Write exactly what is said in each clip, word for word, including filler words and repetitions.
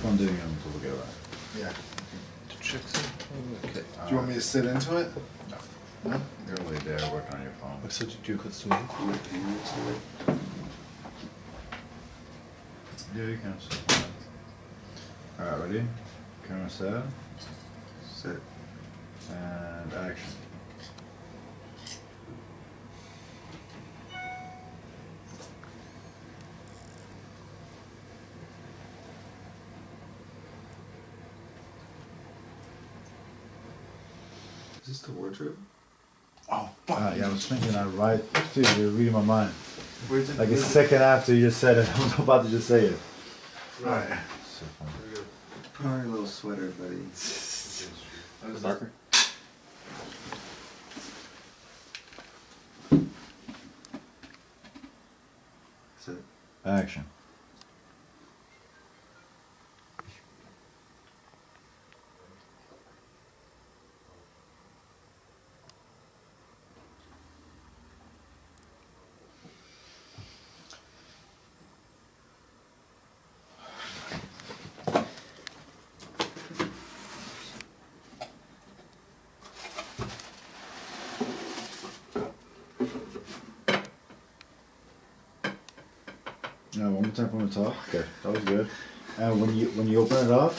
keep on doing it until we get around. Yeah. To check something? Okay. Do you want me to sit into it? No. No? You're really there working on your phone. Was det du kurz zu mir? Yeah, you can. Alright, ready? Camera set. Sit. And action. Is this the wardrobe? Oh, fuck. Uh, yeah, I was thinking that right. Dude, you're reading my mind. Where's it? Like a second after you just said it, I was about to just say it. Right. So funny. Put on your little sweater, buddy. That was darker. Sit. Action. No, one more time from the top. Okay, that was good. And when you when you open it up,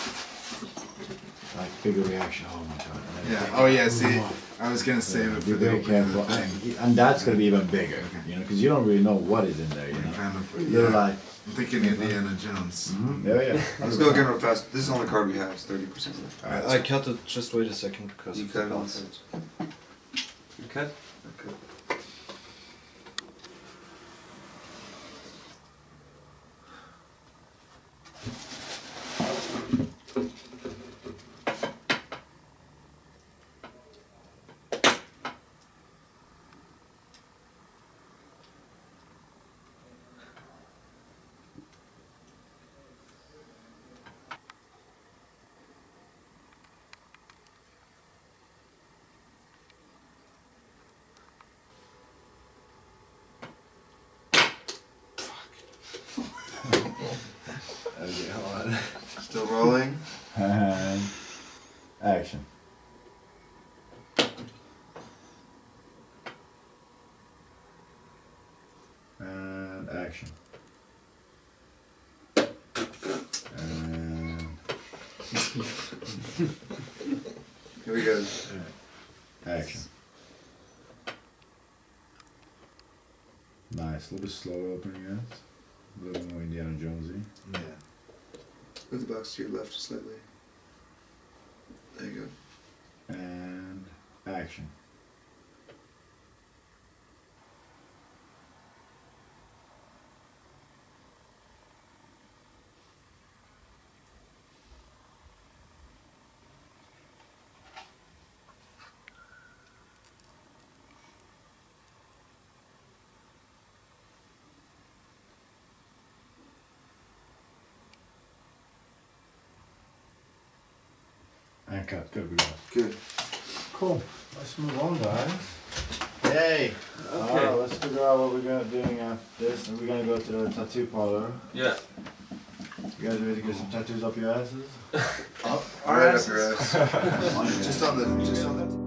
like bigger reaction. Oh my god. And then Yeah. think, Oh yeah. See, I was gonna save yeah, it be for the very opening of careful, the thing. and, and that's gonna be even bigger. You know, because you don't really know what is in there. You know, Kind of. you're Yeah. like, I'm thinking Indiana Jones. mm-hmm. yeah, yeah. Let's go again real fast. This is the only card we have. It's thirty percent left. Alright, I cut it, just wait a second because You of cut the it on bounce. sides. You cut? Okay. Okay, hold on. Still rolling. And action. And action. And Here we go. action. Nice. A little bit slower opening it. A little more Indiana Jonesy. Yeah. Move the box to your left slightly. There you go. And action. And cut. Good, we got it. Good. Cool. Let's move on, guys. Yay! Okay. Alright, let's figure out what we're gonna doing after this. And we're gonna go to the tattoo parlor. Yeah. You guys ready to get some tattoos up your asses? Up. Right up your ass. Just on the. Just on the.